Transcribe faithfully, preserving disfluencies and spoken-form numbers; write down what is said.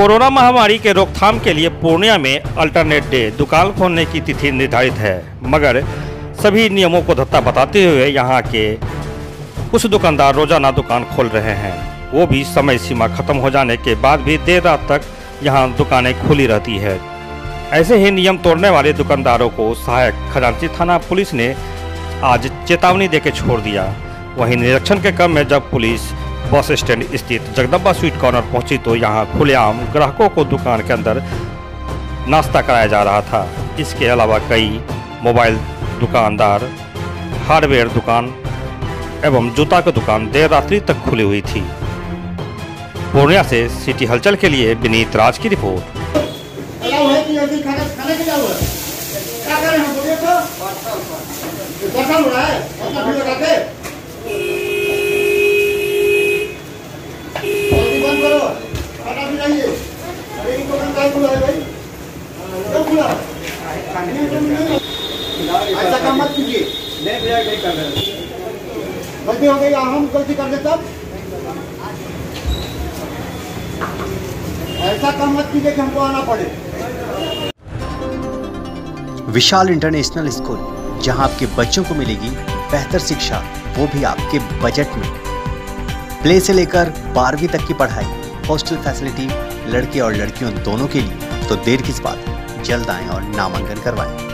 Corona महामारी के रोकथाम के लिए पूर्णिया में अल्टरनेट डे दुकान खोलने की तिथि निर्धारित है, मगर सभी नियमों को धत्ता बताते हुए यहाँ के कुछ दुकानदार रोजाना दुकान खोल रहे हैं। वो भी समय सीमा खत्म हो जाने के बाद भी देर रात तक यहाँ दुकानें खुली रहती है। ऐसे ही नियम तोड़ने वाले दुकानदारों को सहायक खजांची थाना पुलिस ने आज चेतावनी देकर छोड़ दिया। वहीं निरीक्षण के क्रम में जब पुलिस बस स्टैंड स्थित जगदम्बा स्वीट कॉर्नर पहुंची तो यहां खुलेआम ग्राहकों को दुकान के अंदर नाश्ता कराया जा रहा था। इसके अलावा कई मोबाइल दुकानदार, हार्डवेयर दुकान एवं जूता की दुकान देर रात्रि तक खुली हुई थी। पूर्णिया से सिटी हलचल के लिए विनीत राज की रिपोर्ट। ऐसा काम मत कीजिए। नहीं भैया नहीं कर रहे। गलती हो गई, हम गलती कर देते तब। ऐसा काम मत कीजिए कि हमको आना पड़े। विशाल इंटरनेशनल स्कूल, जहां आपके बच्चों को मिलेगी बेहतर शिक्षा, वो भी आपके बजट में। प्ले से लेकर बारहवीं तक की पढ़ाई, हॉस्टल फैसिलिटी लड़के और लड़कियों दोनों के लिए। तो देर किस बात, जल्द आएं और नामांकन करवाएं।